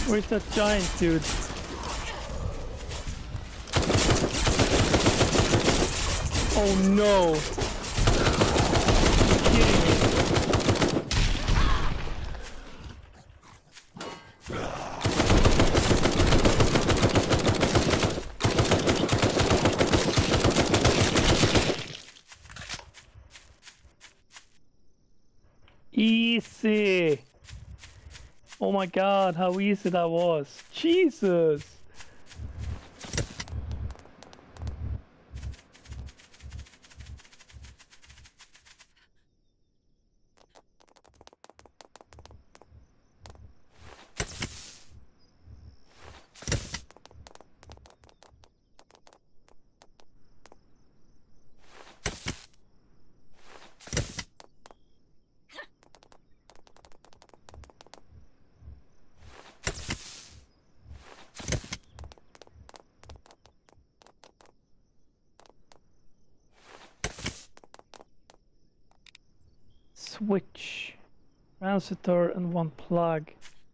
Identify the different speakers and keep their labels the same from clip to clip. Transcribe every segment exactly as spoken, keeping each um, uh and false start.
Speaker 1: Where's that giant dude? Oh no! You're kidding me. Easy! Oh my god, how easy that was. Jesus! Switch, transistor and one plug.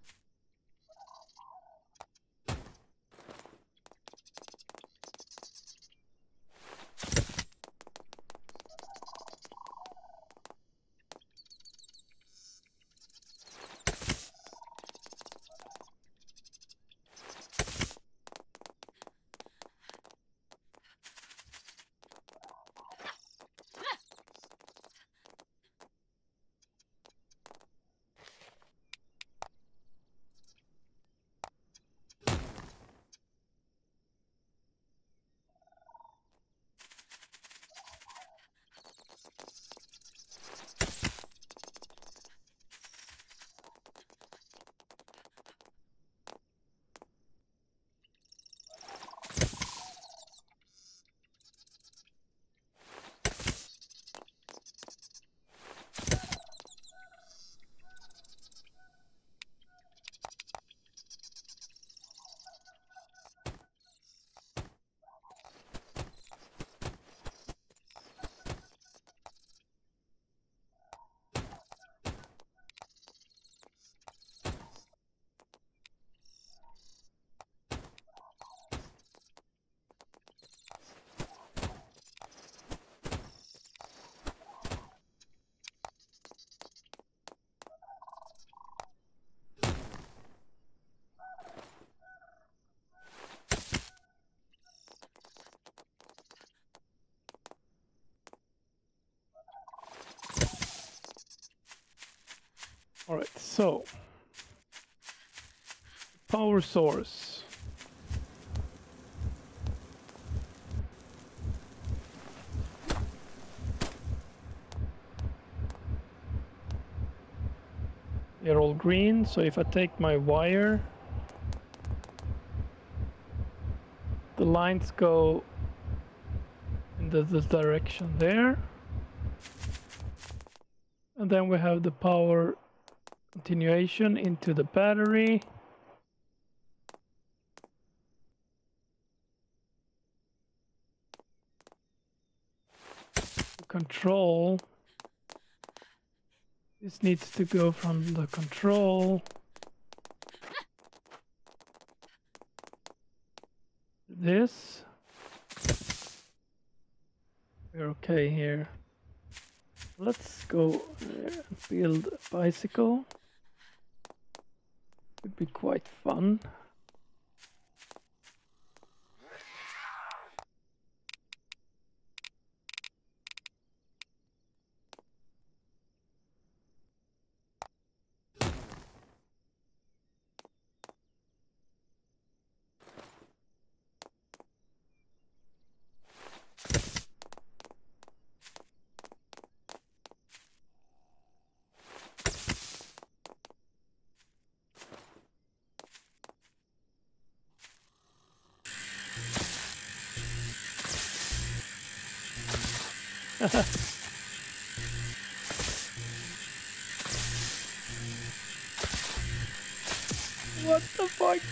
Speaker 1: All right, so power source. They're all green, so if I take my wire, the lines go in the, the direction there. And then we have the power continuation into the battery. Control. This needs to go from the control. This. We're okay here. Let's go there and build a bicycle. Would be quite fun. What the fuck?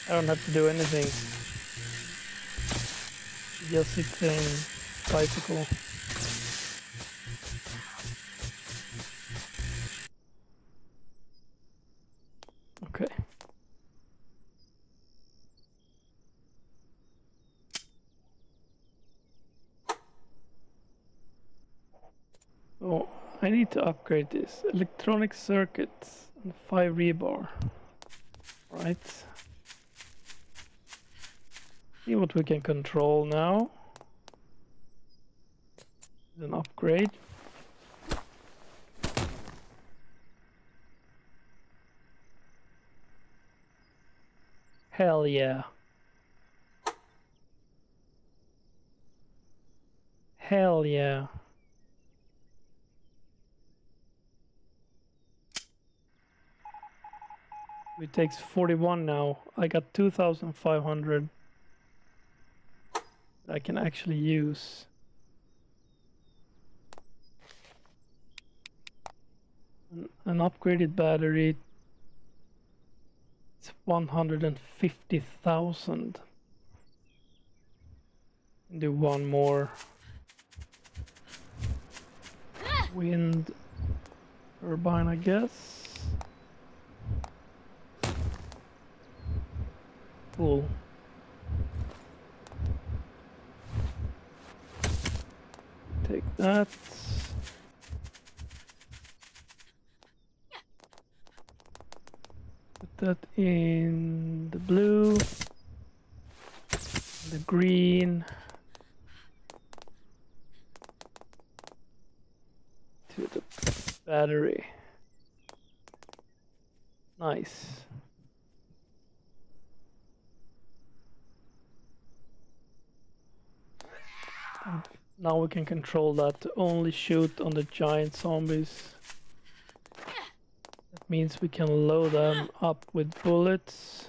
Speaker 1: I don't have to do anything. Just sit in bicycle. Okay. Oh, I need to upgrade this. Electronic circuits and five rebar. Right. See what we can control now. An upgrade. Hell yeah. Hell yeah. It takes forty-one now. I got two thousand five hundred that I can actually use. An, an upgraded battery. It's one hundred fifty thousand. Do one more. Wind turbine, I guess. Cool. Take that. Put that in the blue, the green, to the battery. Nice. And now we can control that to only shoot on the giant zombies. That means we can load them up with bullets.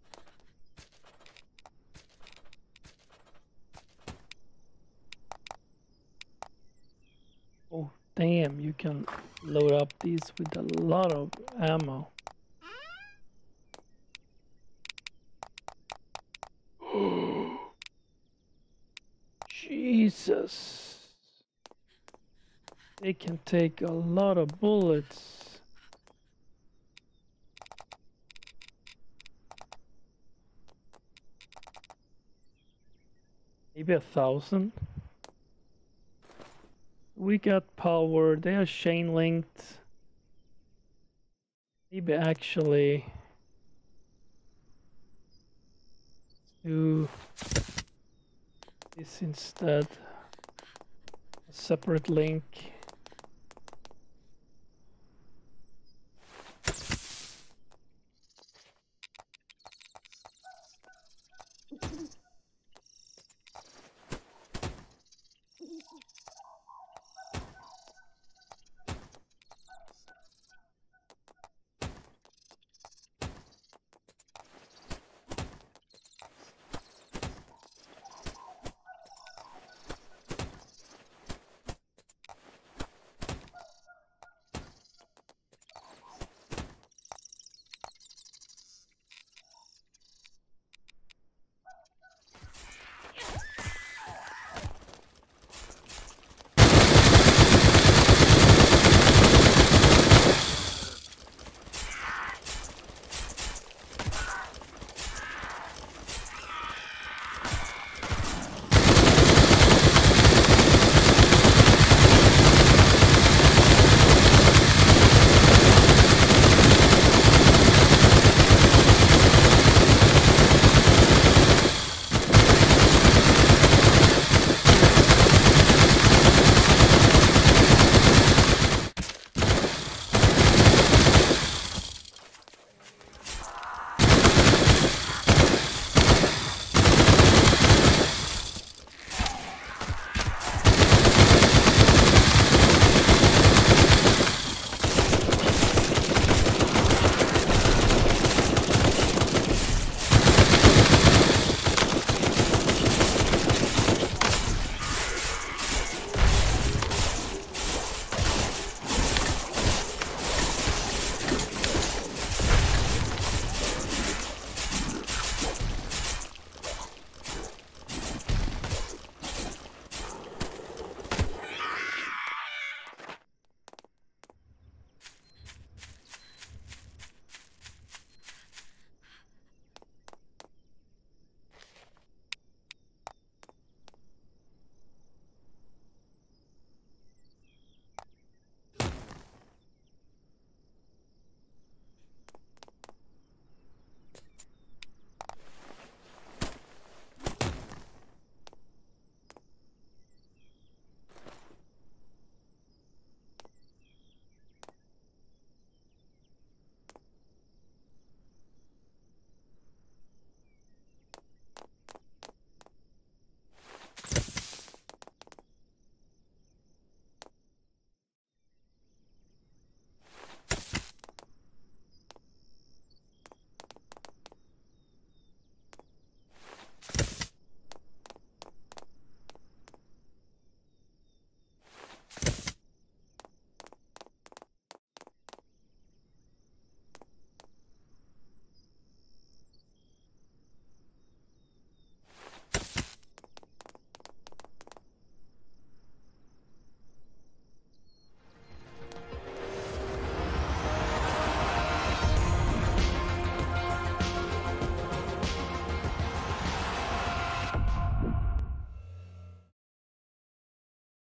Speaker 1: Oh damn, you can load up these with a lot of ammo. Jesus. They can take a lot of bullets. Maybe a thousand. We got power. They are chain linked. Maybe actually do this instead. A separate link.